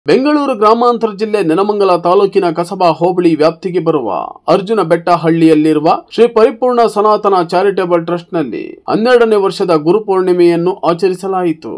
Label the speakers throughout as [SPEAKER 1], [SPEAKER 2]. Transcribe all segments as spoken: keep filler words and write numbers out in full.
[SPEAKER 1] ಬೆಂಗಳೂರು ಗ್ರಾಮಾಂತರ ಜಿಲ್ಲೆ ನೆಲಮಂಗಲ ತಾಲೂಕಿನ ಕಸಬಾ ಹೋಬಳಿ ವ್ಯಾಪ್ತಿಗೆ ಬರುವ ಅರ್ಜುನ ಬೆಟ್ಟಹಳ್ಳಿಯಲ್ಲಿರುವ ಶ್ರೀ ಪರಿಪೂರ್ಣ ಸನಾತನ ಚಾರಿಟೇಬಲ್ ಟ್ರಸ್ಟ್ನಲ್ಲಿ ಹನ್ನೆರಡನೇ ವರ್ಷದ ಗುರುಪೂರ್ಣಿಮೆಯನ್ನು ಆಚರಿಸಲಾಯಿತು.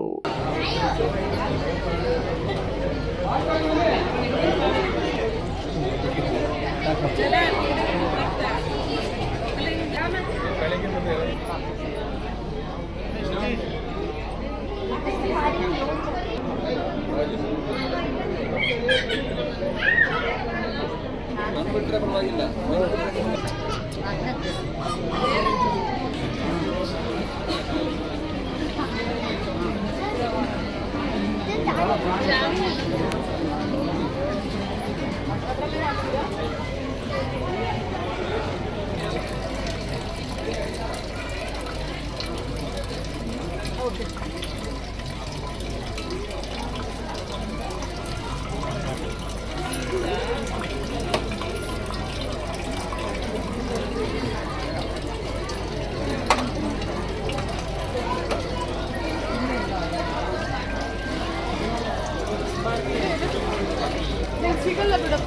[SPEAKER 2] ಸಿಗಲ್ಲ ಬಿಡಪ್ಪ.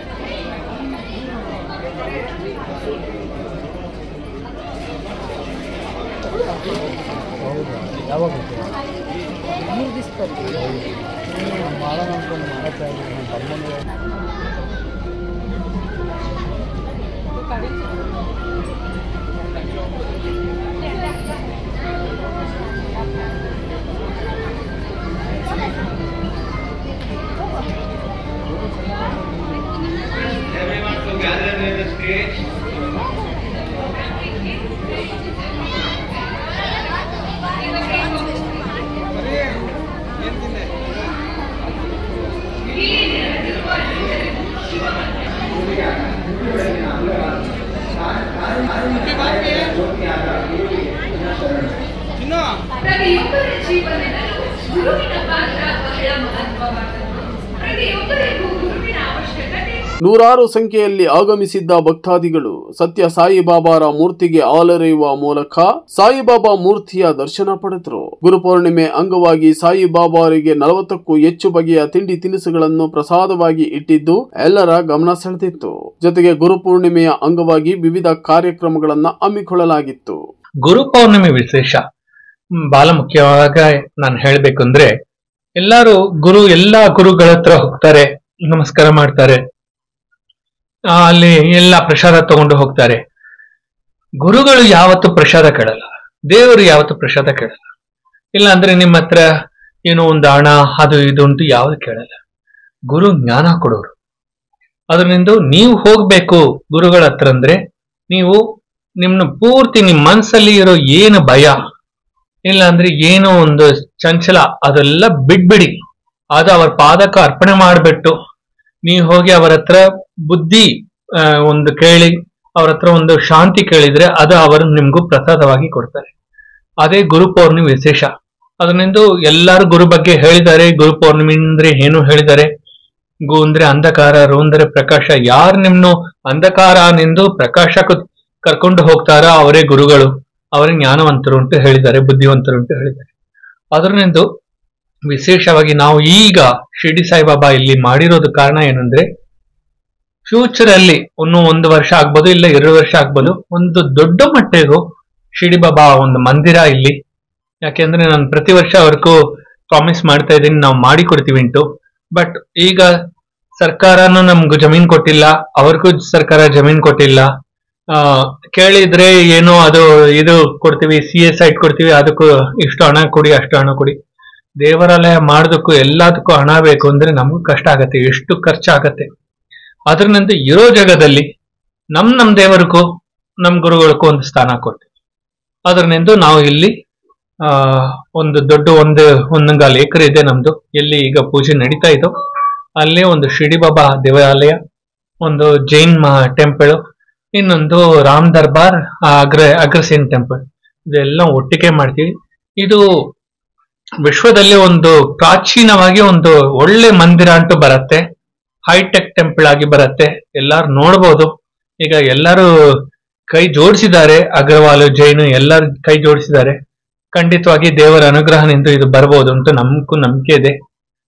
[SPEAKER 3] ಯಾವಾಗ ಮೂರು ದಿವಸ ಮಾಡೋಣ ಅನ್ಕೊಂಡು ಮಾಡೋಕ್ಕೆ ತಮ್ಮನೇ
[SPEAKER 4] Everyone to gather near the stage.
[SPEAKER 5] ಪ್ರತಿಯೊಬ್ಬರ ಜೀವನದಲ್ಲೂ ಗುರುವಿನ ಪಾತ್ರ ಬಹಳ ಮಹತ್ವವಾದದ್ದು. ಪ್ರತಿಯೊಬ್ಬರಿಗೂ ಗುರುವಿನ ಅವಶ್ಯಕತೆ.
[SPEAKER 1] ನೂರಾರು ಸಂಖ್ಯೆಯಲ್ಲಿ ಆಗಮಿಸಿದ್ದ ಭಕ್ತಾದಿಗಳು ಸತ್ಯ ಸಾಯಿಬಾಬಾರ ಮೂರ್ತಿಗೆ ಹಾಲೆರೆಯುವ ಮೂಲಕ ಸಾಯಿಬಾಬಾ ಮೂರ್ತಿಯ ದರ್ಶನ ಪಡೆದರು. ಗುರುಪೂರ್ಣಿಮೆ ಅಂಗವಾಗಿ ಸಾಯಿಬಾಬಾರಿಗೆ ನಲವತ್ತಕ್ಕೂ ಹೆಚ್ಚು ಬಗೆಯ ತಿಂಡಿ ತಿನಿಸುಗಳನ್ನು ಪ್ರಸಾದವಾಗಿ ಇಟ್ಟಿದ್ದು ಎಲ್ಲರ ಗಮನ ಸೆಳೆದಿತ್ತು. ಜೊತೆಗೆ ಗುರುಪೂರ್ಣಿಮೆಯ ಅಂಗವಾಗಿ ವಿವಿಧ ಕಾರ್ಯಕ್ರಮಗಳನ್ನ ಹಮ್ಮಿಕೊಳ್ಳಲಾಗಿತ್ತು.
[SPEAKER 6] ಗುರುಪೌರ್ಣಿಮೆ ವಿಶೇಷ ಬಹಳ ಮುಖ್ಯವಾಗಿ ನಾನು ಹೇಳ್ಬೇಕು ಅಂದ್ರೆ ಎಲ್ಲಾರು ಗುರು ಎಲ್ಲಾ ಗುರುಗಳ ಹತ್ರ ಹೋಗ್ತಾರೆ, ನಮಸ್ಕಾರ ಮಾಡ್ತಾರೆ, ಅಲ್ಲಿ ಎಲ್ಲಾ ಪ್ರಸಾದ ತಗೊಂಡು ಹೋಗ್ತಾರೆ. ಗುರುಗಳು ಯಾವತ್ತು ಪ್ರಸಾದ ಕೇಳಲ್ಲ, ದೇವರು ಯಾವತ್ತು ಪ್ರಸಾದ ಕೇಳಲ್ಲ. ಇಲ್ಲ ಅಂದ್ರೆ ನಿಮ್ಮ ಹತ್ರ ಏನೋ ಒಂದು ಹಣ ಅದು ಇದು ಉಂಟು ಯಾವ್ದು ಕೇಳಲ್ಲ. ಗುರು ಜ್ಞಾನ ಕೊಡೋರು. ಅದರಿಂದ ನೀವು ಹೋಗ್ಬೇಕು ಗುರುಗಳ ಹತ್ರ ಅಂದ್ರೆ ನೀವು ನಿಮ್ನ ಪೂರ್ತಿ ನಿಮ್ ಮನ್ಸಲ್ಲಿ ಇರೋ ಏನು ಭಯ ಇಲ್ಲ ಅಂದ್ರೆ ಏನೋ ಒಂದು ಚಂಚಲ ಅದೆಲ್ಲ ಬಿಡ್ಬಿಡಿ. ಅದು ಅವರ ಪಾದಕ್ಕೆ ಅರ್ಪಣೆ ಮಾಡ್ಬಿಟ್ಟು ನೀವು ಹೋಗಿ ಅವರ ಹತ್ರ ಬುದ್ಧಿ ಒಂದು ಕೇಳಿ ಅವ್ರ ಹತ್ರ ಒಂದು ಶಾಂತಿ ಕೇಳಿದ್ರೆ ಅದು ಅವರು ನಿಮ್ಗೂ ಪ್ರಸಾದವಾಗಿ ಕೊಡ್ತಾರೆ. ಅದೇ ಗುರು ಪೌರ್ಣಿಮೆ ವಿಶೇಷ. ಅದರಿಂದ ಎಲ್ಲಾರು ಗುರು ಬಗ್ಗೆ ಹೇಳಿದ್ದಾರೆ. ಗುರು ಪೌರ್ಣಿಮೆ ಅಂದ್ರೆ ಏನು ಹೇಳಿದ್ದಾರೆ. ಗು ಅಂದ್ರೆ ಅಂಧಕಾರ, ರು ಅಂದ್ರೆ ಪ್ರಕಾಶ. ಯಾರು ನಿಮ್ನು ಅಂಧಕಾರ ನಿಂದು ಪ್ರಕಾಶಕ್ಕೆ ಕರ್ಕೊಂಡು ಹೋಗ್ತಾರ ಅವರೇ ಗುರುಗಳು, ಅವರೇ ಜ್ಞಾನವಂತರು ಅಂತ ಹೇಳಿದ್ದಾರೆ, ಬುದ್ಧಿವಂತರು ಅಂತ ಹೇಳಿದ್ದಾರೆ. ಅದರಿಂದ ವಿಶೇಷವಾಗಿ ನಾವು ಈಗ ಶಿರ್ಡಿ ಸಾಯಿಬಾಬಾ ಇಲ್ಲಿ ಮಾಡಿರೋದು ಕಾರಣ ಏನಂದ್ರೆ ಫ್ಯೂಚರ್ ಅಲ್ಲಿ ಇನ್ನು ಒಂದು ವರ್ಷ ಆಗ್ಬೋದು ಇಲ್ಲ ಎರಡು ವರ್ಷ ಆಗ್ಬೋದು ಒಂದು ದೊಡ್ಡ ಮಟ್ಟಿಗೂ ಶಿರ್ಡಿ ಬಾಬಾ ಒಂದು ಮಂದಿರ ಇಲ್ಲಿ. ಯಾಕೆಂದ್ರೆ ನಾನು ಪ್ರತಿ ವರ್ಷ ಅವ್ರಿಗೂ ಪ್ರಾಮಿಸ್ ಮಾಡ್ತಾ ಇದ್ದೀನಿ ನಾವು ಮಾಡಿ ಕೊಡ್ತೀವಿ ಉಂಟು. ಬಟ್ ಈಗ ಸರ್ಕಾರನು ನಮ್ಗೂ ಜಮೀನ್ ಕೊಟ್ಟಿಲ್ಲ, ಅವ್ರಿಗೂ ಸರ್ಕಾರ ಜಮೀನ್ ಕೊಟ್ಟಿಲ್ಲ. ಆ ಕೇಳಿದ್ರೆ ಏನೋ ಅದು ಇದು ಕೊಡ್ತೀವಿ, ಸಿ ಎ ಸೈಟ್ ಕೊಡ್ತೀವಿ, ಅದಕ್ಕೂ ಇಷ್ಟು ಹಣ ಕೊಡಿ ಅಷ್ಟು ಹಣ ಕೊಡಿ. ದೇವರಾಲಯ ಮಾಡೋದಕ್ಕೂ ಎಲ್ಲದಕ್ಕೂ ಹಣ ಬೇಕು ಅಂದ್ರೆ ನಮಗೂ ಕಷ್ಟ ಆಗತ್ತೆ, ಎಷ್ಟು ಖರ್ಚಾಗತ್ತೆ. ಅದರಿಂದ ಇರೋ ಜಾಗದಲ್ಲಿ ನಮ್ ನಮ್ ದೇವರಿಗೂ ನಮ್ ಗುರುಗಳಿಗೂ ಒಂದು ಸ್ಥಾನ ಕೊಡ್ತೀವಿ. ಅದರಿಂದ ನಾವು ಇಲ್ಲಿ ಆ ಒಂದು ದೊಡ್ಡ ಒಂದು ಒಂದೊಂದಾಲು ಎಕರೆ ಇದೆ ನಮ್ದು, ಎಲ್ಲಿ ಈಗ ಪೂಜೆ ನಡೀತಾ ಇದ್ದೋ ಅಲ್ಲಿ ಒಂದು ಶಿರ್ಡಿ ಬಾಬಾ ದೇವಾಲಯ, ಒಂದು ಜೈನ್ ಟೆಂಪಲ್, ಇನ್ನೊಂದು ರಾಮ್ ದರ್ಬಾರ್ ಅಗ್ರ ಅಗ್ರಸೇನ್ ಟೆಂಪಲ್, ಇದೆಲ್ಲ ಒಟ್ಟಿಗೆ ಮಾಡ್ತೀವಿ. ಇದು ವಿಶ್ವದಲ್ಲಿ ಒಂದು ಪ್ರಾಚೀನವಾಗಿ ಒಂದು ಒಳ್ಳೆ ಮಂದಿರ ಅಂತೂ ಬರುತ್ತೆ, ಹೈಟೆಕ್ ಟೆಂಪಲ್ ಆಗಿ ಬರುತ್ತೆ. ಎಲ್ಲಾರು ನೋಡ್ಬೋದು. ಈಗ ಎಲ್ಲಾರು ಕೈ ಜೋಡಿಸಿದ್ದಾರೆ, ಅಗ್ರವಾಲ್ ಜೈನು ಎಲ್ಲರೂ ಕೈ ಜೋಡಿಸಿದ್ದಾರೆ. ಖಂಡಿತವಾಗಿ ದೇವರ ಅನುಗ್ರಹದಿಂದ ಇದು ಬರ್ಬೋದು ಅಂತ ನಮಗೂ ನಂಬಿಕೆ ಇದೆ.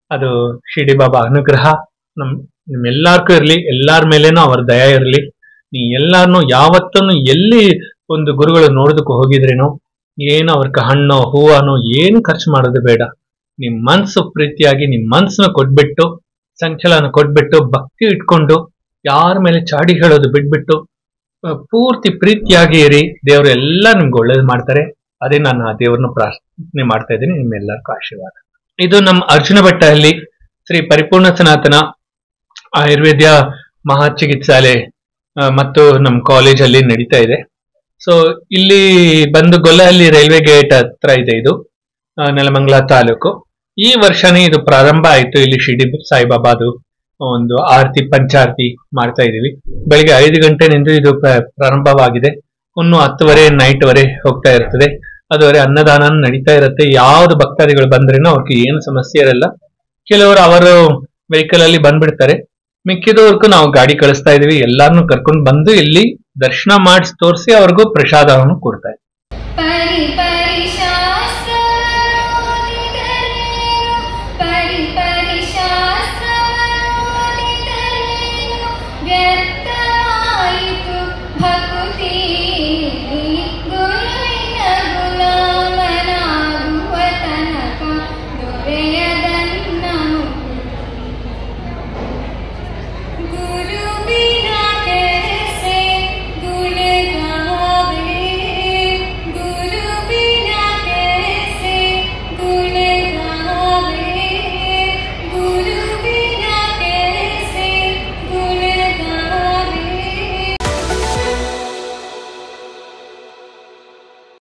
[SPEAKER 6] ಅದು ಶಿರ್ಡಿ ಬಾಬಾ ಅನುಗ್ರಹ ನಮ್ ನಿಮ್ಮೆಲ್ಲರಿಗೂ ಇರಲಿ, ಎಲ್ಲಾರ ಮೇಲೇನೂ ಅವರ ದಯ ಇರಲಿ. ನೀ ಎಲ್ಲಾರನು ಯಾವತ್ತೂ ಎಲ್ಲಿ ಒಂದು ಗುರುಗಳು ನೋಡೋದಕ್ಕೆ ಹೋಗಿದ್ರೇನೋ ಏನು ಅವ್ರ ಹಣ್ಣು ಹೂವನೋ ಏನು ಖರ್ಚು ಮಾಡೋದು ಬೇಡ. ನಿಮ್ ಮನ್ಸು ಪ್ರೀತಿಯಾಗಿ ನಿಮ್ ಮನ್ಸನ್ನ ಕೊಟ್ಬಿಟ್ಟು, ಸಂಚಲನ ಕೊಟ್ಬಿಟ್ಟು, ಭಕ್ತಿ ಇಟ್ಕೊಂಡು, ಯಾರ ಮೇಲೆ ಚಾಡಿ ಹೇಳೋದು ಬಿಟ್ಬಿಟ್ಟು ಪೂರ್ತಿ ಪ್ರೀತಿಯಾಗಿ ಇರಿ. ದೇವರು ಎಲ್ಲ ನಿಮ್ಗೆ ಒಳ್ಳೇದು ಮಾಡ್ತಾರೆ. ಅದೇ ನಾನು ಆ ದೇವ್ರನ್ನ ಪ್ರಾರ್ಥನೆ ಮಾಡ್ತಾ ಇದ್ದೀನಿ. ನಿಮ್ಮೆಲ್ಲರಿಗೂ ಆಶೀರ್ವಾದ. ಇದು ನಮ್ಮ ಅರ್ಜುನ ಬೆಟ್ಟಹಳ್ಳಿ ಶ್ರೀ ಪರಿಪೂರ್ಣ ಸನಾತನ ಆಯುರ್ವೇದ ಮಹಾಚಿಕಿತ್ಸಾಲಯ ಮತ್ತು ನಮ್ಮ ಕಾಲೇಜಲ್ಲಿ ನಡೀತಾ ಇದೆ. ಸೊ ಇಲ್ಲಿ ಬಂದು ಗೊಲ್ಲಹಳ್ಳಿ ರೈಲ್ವೆ ಗೇಟ್ ಹತ್ರ ಇದೆ. ಇದು ನೆಲಮಂಗಲ ತಾಲೂಕು. ಈ ವರ್ಷನೇ ಇದು ಪ್ರಾರಂಭ ಆಯಿತು. ಇಲ್ಲಿ ಶಿರ್ಡಿ ಸಾಯಿಬಾಬಾದು ಒಂದು ಆರತಿ ಪಂಚಾರತಿ ಮಾಡ್ತಾ ಇದೀವಿ. ಬೆಳಿಗ್ಗೆ ಐದು ಗಂಟೆನಿಂದ ಇದು ಪ್ರಾರಂಭವಾಗಿದೆ. ಇನ್ನು ಹತ್ತುವರೆ ನೈಟ್ ವರೆ ಹೋಗ್ತಾ ಇರ್ತದೆ. ಅದುವರೆ ಅನ್ನದಾನ ನಡೀತಾ ಇರುತ್ತೆ. ಯಾವ್ದು ಭಕ್ತಾದಿಗಳು ಬಂದ್ರೇನೋ ಅವ್ರಿಗೆ ಏನು ಸಮಸ್ಯೆ ಇರಲ್ಲ. ಕೆಲವರು ಅವರು ವೆಹಿಕಲ್ ಅಲ್ಲಿ ಬಂದ್ಬಿಡ್ತಾರೆ. ಮಿಕ್ಕಿದವ್ರಿಗೂ ನಾವು ಗಾಡಿ ಕಳಿಸ್ತಾ ಇದೀವಿ. ಎಲ್ಲಾರನ್ನು ಕರ್ಕೊಂಡು ಬಂದು ಇಲ್ಲಿ ದರ್ಶನ ಮಾಡಿಸಿ ತೋರಿಸಿ ಅವ್ರಿಗೂ ಪ್ರಸಾದವನ್ನು ಕೊಡ್ತಾ ಇದ್ದೀವಿ.